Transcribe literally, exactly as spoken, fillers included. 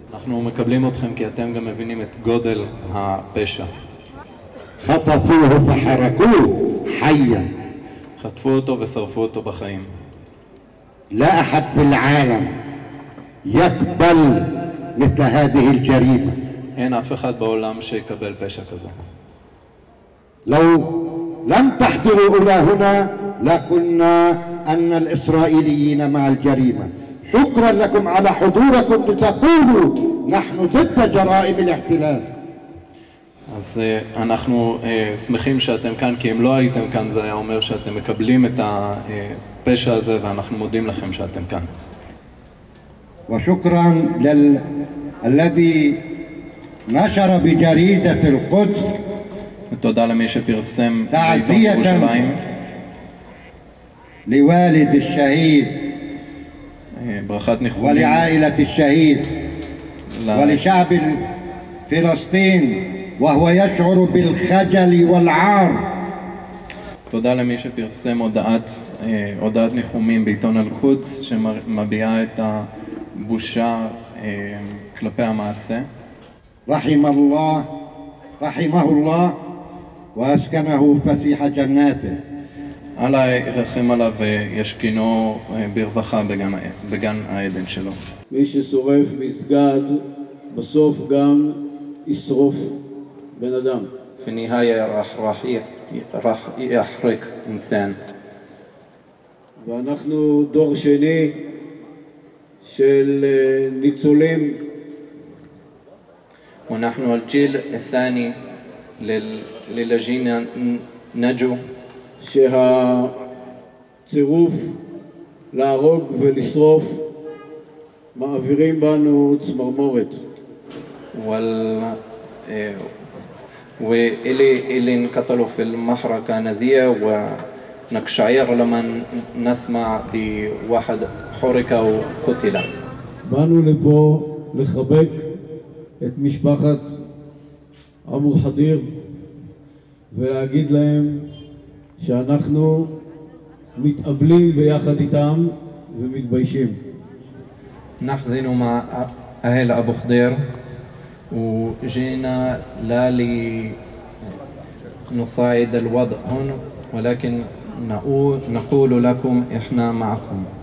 אנחנו מקבלים אתכם כי אתם גם מבינים את גודל הפשע. خطفوه فحرقوه حيا. חטפו אותו ושרפו אותו בחיים. لا أحد في العالم يقبل مثل هذه الجريمة. אין אף אחד בעולם שיקבל פשע כזה. لو لم تحضروا إلى هنا لقلنا أن الإسرائيليين مع الجريمة. شكرا لكم على حضوركم لتقولوا نحن ضد جرائم الاحتلال. אז אנחנו שמחים שאתם כאן, כי אם לא הייתם כאן זה היה אומר שאתם מקבלים את הפשע הזה, ואנחנו מודים לכם שאתם כאן. وشكرا للذي نشر بجريدة القدس. ותודה למי שפרסם בעיתון ירושלים. لوالد الشهيد. ברכת ניחומים. ولعائلة الشهيد. ولشعب فلسطين وهو يشعر بالخجل والعار. תודה למי שפרסם הודעת, הודעת ניחומים בעיתון אל-קודס שמביעה את הבושה כלפי המעשה. رحم الله رحمه الله وأسكنه فسيح جناته. אללה ירחם עליו וישכינו ברווחה בגן, בגן העדן שלו. מי ששורף מסגד בסוף גם ישרוף בן אדם. في النهاية راح راح راح يحرق إنسان. ואנחנו דור שני של ניצולים. ونحن الجيل الثاني للذين نجوا. שהצירוף להרוג ולשרוף מעבירים בנו צמרמורת. وال وإلي إلي انقتلوا في المحرقة نزية ونقشعر لما نسمع بواحد حرق أو قتل. באנו לפה לחבק את משפחת אבו חדיר ולהגיד להם שאנחנו מתאבלים ביחד איתם ומתביישים. نحزن مع أهل أبو خضير وجينا لا لنصاعد الوضع هنا ولكن نقول لكم إحنا معكم.